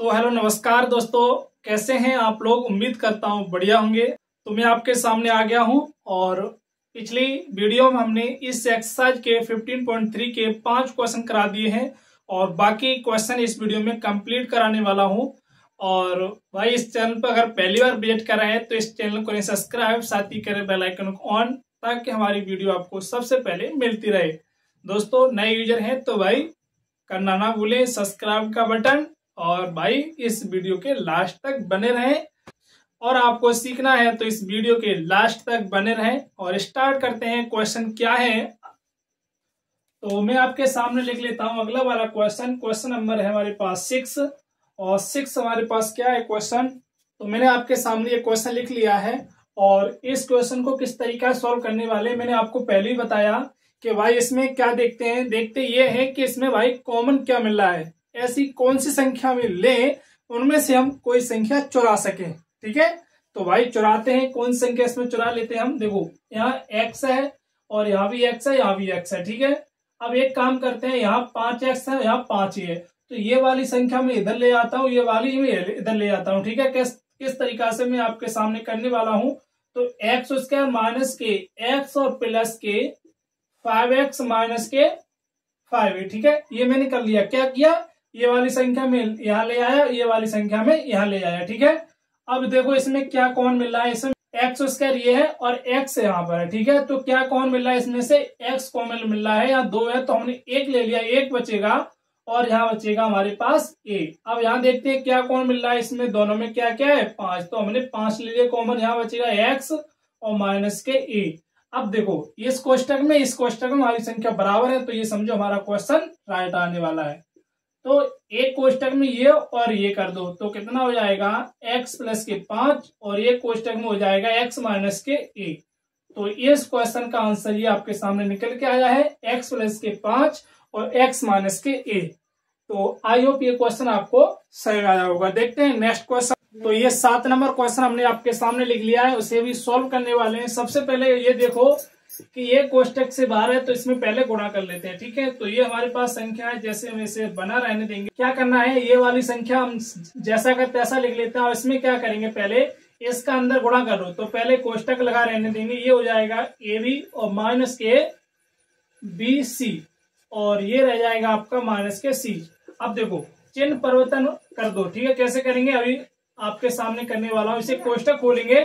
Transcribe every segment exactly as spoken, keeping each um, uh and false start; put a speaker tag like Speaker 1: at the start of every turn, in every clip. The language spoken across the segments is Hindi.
Speaker 1: तो हेलो नमस्कार दोस्तों, कैसे हैं आप लोग। उम्मीद करता हूं बढ़िया होंगे। तो मैं आपके सामने आ गया हूं और पिछली वीडियो में हमने इस एक्सरसाइज के पंद्रह पॉइंट तीन के पांच क्वेश्चन करा दिए हैं और बाकी क्वेश्चन इस वीडियो में कंप्लीट कराने वाला हूं। और भाई इस चैनल पर अगर पहली बार विजिट कर रहे हैं तो इस चैनल को सब्सक्राइब, साथ ही करें बेल आइकन को ऑन, ताकि हमारी वीडियो आपको सबसे पहले मिलती रहे। दोस्तों नए यूजर हैं तो भाई करना ना भूलें सब्सक्राइब का बटन, और भाई इस वीडियो के लास्ट तक बने रहें। और आपको सीखना है तो इस वीडियो के लास्ट तक बने रहें। और स्टार्ट करते हैं। क्वेश्चन क्या है तो मैं आपके सामने लिख लेता हूं अगला वाला क्वेश्चन। क्वेश्चन नंबर है हमारे पास सिक्स, और सिक्स हमारे पास क्या है क्वेश्चन। तो मैंने आपके सामने ये क्वेश्चन लिख लिया है और इस क्वेश्चन को किस तरीका सॉल्व करने वाले मैंने आपको पहले ही बताया कि भाई इसमें क्या देखते हैं। देखते ये है कि इसमें भाई कॉमन क्या मिल रहा है, ऐसी कौन सी संख्या में लें उनमें से हम कोई संख्या चुरा सके। ठीक है, तो भाई चुराते हैं। कौन संख्या इसमें चुरा लेते हैं हम। देखो यहाँ एक्स है और यहाँ भी एक्स है, यहाँ भी एक्स है। ठीक है, अब एक काम करते हैं, यहाँ पांच एक्स है, यहाँ पांच ही है, तो ये वाली संख्या में इधर ले आता हूँ, ये वाली में इधर ले आता हूँ। ठीक है, किस किस तरीका से मैं आपके सामने करने वाला हूँ। तो X square minus K X और plus K five X minus K five है। ठीक है, ये मैंने कर लिया। क्या किया, ये वाली संख्या में यहाँ ले आया, ये वाली संख्या में यहाँ ले आया। ठीक है, अब देखो इसमें क्या कौन मिल रहा है। इसमें एक्स स्क्वायर ये है और एक्स यहाँ पर है। ठीक है, तो क्या कौन मिल रहा है इसमें से, एक्स कॉमन मिल रहा है। यहाँ दो है तो हमने एक ले लिया, एक बचेगा और यहाँ बचेगा हमारे पास ए। अब यहाँ देखते हैं क्या कौन मिल रहा है इसमें, दोनों में क्या क्या है, पांच, तो हमने पांच ले लिया कॉमन, यहाँ बचेगा एक्स और माइनस के ए। अब देखो इस कोष्टक में इस कोष्टक में हमारी संख्या बराबर है, तो ये समझो हमारा क्वेश्चन राइट आने वाला है। तो एक कोष्टक में ये और ये कर दो तो कितना हो जाएगा, x प्लस के पांच, और एक कोष्टक में हो जाएगा x माइनस के a। तो इस क्वेश्चन का आंसर ये आपके सामने निकल के आया है, x प्लस के पांच और x माइनस के a। तो आई होप ये क्वेश्चन आपको सही आया होगा। देखते हैं नेक्स्ट क्वेश्चन। तो ये सात नंबर क्वेश्चन हमने आपके सामने लिख लिया है, उसे भी सॉल्व करने वाले हैं। सबसे पहले ये देखो कि ये कोष्टक से बाहर है तो इसमें पहले गुणा कर लेते हैं। ठीक है, तो ये हमारे पास संख्या है, जैसे हम इसे बना रहने देंगे। क्या करना है, ये वाली संख्या हम जैसा का तैसा लिख लेते हैं और इसमें क्या करेंगे, पहले इसका अंदर गुणा कर लो। तो पहले कोष्टक लगा रहने देंगे, ये हो जाएगा ए बी और माइनस के बी सी, और ये रह जाएगा आपका माइनस के सी। अब देखो चिन्ह परिवर्तन कर दो। ठीक है, कैसे करेंगे अभी आपके सामने करने वाला हूं। इसे कोष्टक खोलेंगे,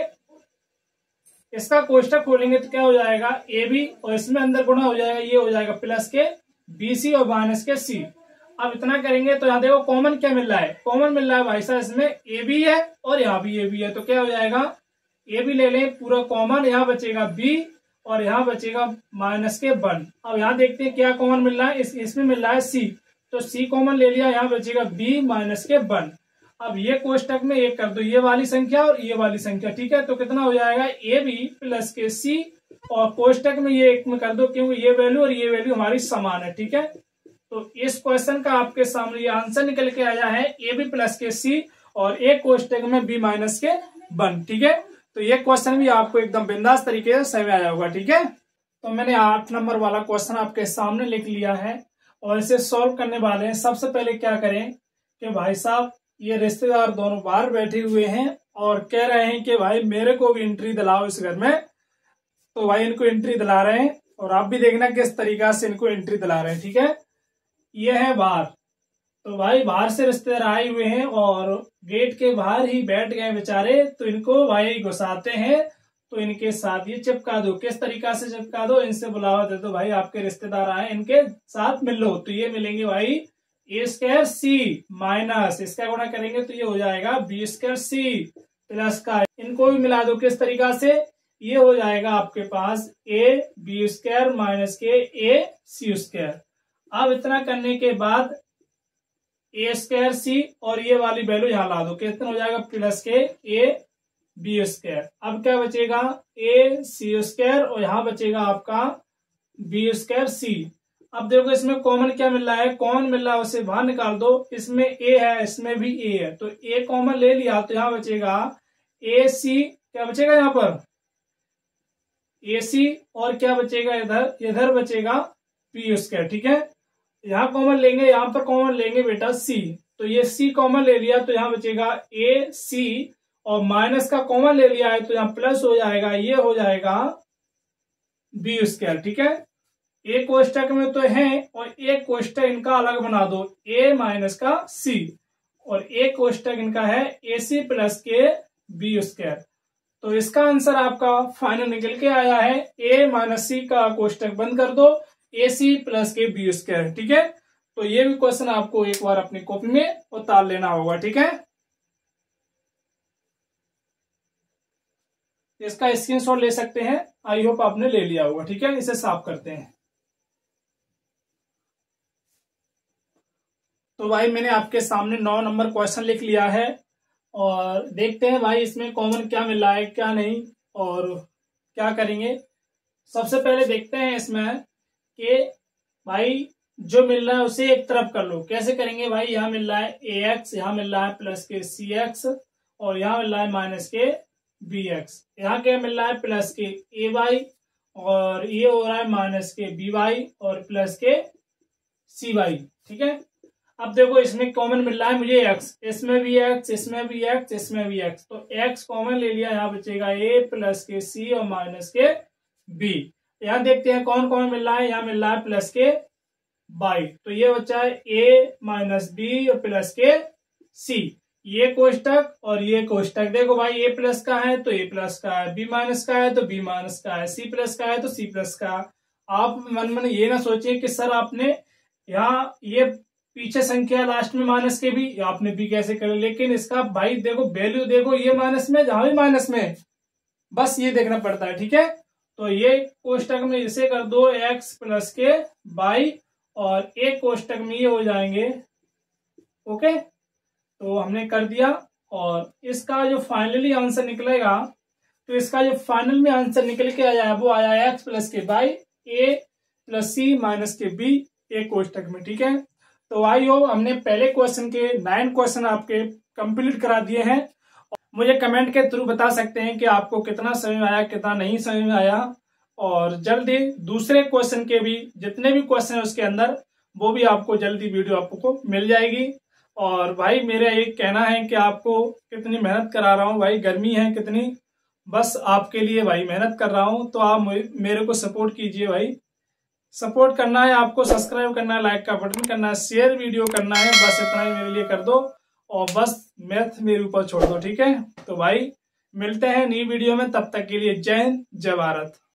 Speaker 1: इसका कोष्टक खोलेंगे तो क्या हो जाएगा, ए बी और इसमें अंदर गुणा हो जाएगा, ये हो जाएगा प्लस के बी सी और माइनस के सी। अब इतना करेंगे तो यहाँ देखो कॉमन क्या मिल रहा है, कॉमन मिल रहा है भाई साहब इसमें ए बी है और यहाँ भी ए बी है, तो क्या हो जाएगा, ए बी ले लें पूरा कॉमन, यहाँ बचेगा बी और यहाँ बचेगा माइनस के वन। अब यहाँ देखते हैं क्या कॉमन मिल रहा है, इस, इसमें मिल रहा है सी, तो सी कॉमन ले लिया, यहाँ बचेगा बी माइनस के वन। अब ये कोष्टक में एक कर दो, ये वाली संख्या और ये वाली संख्या। ठीक है, तो कितना हो जाएगा, ए बी प्लस के सी, और कोष्टक में ये एक में कर दो क्योंकि ये वैल्यू और ये वैल्यू हमारी समान है। ठीक है, तो इस क्वेश्चन का आपके सामने ये आंसर निकल के आया है, ए बी प्लस के सी और एक कोष्टक में बी माइनस के वन। ठीक है, तो ये क्वेश्चन भी आपको एकदम बिंदास तरीके से सही आया होगा। ठीक है, तो मैंने आठ नंबर वाला क्वेश्चन आपके सामने लिख लिया है और इसे सॉल्व करने वाले हैं। सबसे पहले क्या करें कि भाई साहब ये रिश्तेदार दोनों बाहर बैठे हुए हैं और कह रहे हैं कि भाई मेरे को भी एंट्री दिलाओ इस घर में। तो भाई इनको एंट्री दिला रहे हैं और आप भी देखना किस तरीका से इनको एंट्री दिला रहे हैं। ठीक है, ये है बाहर, तो भाई बाहर से रिश्तेदार आए हुए हैं और गेट के बाहर ही बैठ गए बेचारे, तो इनको भाई घुसाते हैं। तो इनके साथ ये चिपका दो, किस तरीका से चिपका दो, इनसे बुलावा दे दो, भाई आपके रिश्तेदार आए इनके साथ मिल लो। तो ये मिलेंगे भाई ए स्क्वायर सी माइनस, इसका गुणा करेंगे तो ये हो जाएगा बी स्क्वायर सी प्लस का, इनको भी मिला दो किस तरीका से, ये हो जाएगा आपके पास A B square minus K A C square. अब इतना करने के बाद ए स्क्वायर सी और ये वाली वैल्यू यहाँ ला दो, कितना हो जाएगा प्लस के ए बी स्क्वायर। अब क्या बचेगा, ए सी स्क्वायर और यहाँ बचेगा आपका बी स्क्वायर सी। अब देखो इसमें कॉमन क्या मिल रहा है, कॉमन मिल रहा है उसे बाहर निकाल दो। इसमें ए है, इसमें भी ए है, तो ए कॉमन ले लिया तो यहाँ बचेगा ए सी, क्या बचेगा यहाँ पर ए सी, और क्या बचेगा इधर, इधर बचेगा बी स्क्वायर। ठीक है, यहाँ कॉमन लेंगे, यहाँ पर कॉमन लेंगे बेटा सी, तो ये सी कॉमन ले लिया तो यहाँ बचेगा ए सी, और माइनस का कॉमन ले लिया है तो यहाँ प्लस हो जाएगा, ये हो जाएगा बी स्क्वायर। ठीक है, एक कोष्टक में तो है और एक कोष्टक इनका अलग बना दो, ए माइनस का सी, और एक कोष्टक इनका है A C plus K B square. तो इसका आंसर आपका फाइनल निकल के आया है ए माइनस सी का कोष्टक बंद कर दो, A C plus K B square. ठीक है, तो ये भी क्वेश्चन आपको एक बार अपनी कॉपी में उतार लेना होगा। ठीक है, इसका स्क्रीनशॉट ले सकते हैं, आई होप आपने ले लिया होगा। ठीक है, इसे साफ करते हैं। तो भाई मैंने आपके सामने नौ नंबर क्वेश्चन लिख लिया है, और देखते हैं भाई इसमें कॉमन क्या मिल रहा है क्या नहीं, और क्या करेंगे। सबसे पहले देखते हैं इसमें कि भाई जो मिल रहा है उसे एक तरफ कर लो। कैसे करेंगे भाई, यहाँ मिल रहा है ए एक्स, यहाँ मिल रहा है प्लस के सी एक्स, और यहाँ मिल रहा है माइनस के बी एक्स। यहाँ क्या मिल रहा है प्लस के ए वाई, और ये हो रहा है माइनस के बी वाई और प्लस के सी वाई। ठीक है, अब देखो इसमें कॉमन मिल रहा है मुझे एक्स, इसमें भी एक्स, इसमें भी एक्स, इसमें भी एक्स, तो एक्स कॉमन ले लिया, यहाँ बचेगा ए प्लस के सी और माइनस के बी। यहाँ देखते हैं कौन कौन मिल रहा है, यहाँ मिल रहा है प्लस के बाई, तो ये बचा है ए माइनस बी और प्लस के सी। ये कोष्टक और ये कोष्टक, देखो भाई ए प्लस का है तो ए प्लस का है, बी माइनस का है तो बी माइनस का है, सी प्लस का है तो सी प्लस का। आप मन मन ये ना सोचिए कि सर आपने यहाँ ये पीछे संख्या लास्ट में माइनस के भी आपने भी कैसे करे, लेकिन इसका भाई देखो वैल्यू देखो, ये माइनस में जहां भी माइनस में, बस ये देखना पड़ता है। ठीक है, तो ये कोष्टक में इसे कर दो एक्स प्लस के बाई, और एक कोष्टक में ये हो जाएंगे। ओके, तो हमने कर दिया, और इसका जो फाइनली आंसर निकलेगा, तो इसका जो फाइनल में आंसर निकल के आया है वो आया X plus K by A plus C minus K B एक कोष्टक में। ठीक है, तो आई हो हमने पहले क्वेश्चन के नाइन क्वेश्चन आपके कंप्लीट करा दिए हैं। मुझे कमेंट के थ्रू बता सकते हैं कि आपको कितना समझ में आया, कितना नहीं समझ में आया, और जल्दी दूसरे क्वेश्चन के भी जितने भी क्वेश्चन है उसके अंदर वो भी आपको जल्दी वीडियो आपको मिल जाएगी। और भाई मेरा एक कहना है कि आपको कितनी मेहनत करा रहा हूँ भाई, गर्मी है कितनी, बस आपके लिए भाई मेहनत कर रहा हूँ, तो आप मेरे को सपोर्ट कीजिए भाई। सपोर्ट करना है आपको, सब्सक्राइब करना है, लाइक का बटन करना है, शेयर वीडियो करना है, बस इतना ही मेरे लिए कर दो, और बस मैथ मेरे ऊपर छोड़ दो। ठीक है, तो भाई मिलते हैं नई वीडियो में, तब तक के लिए जय हिंद जय भारत।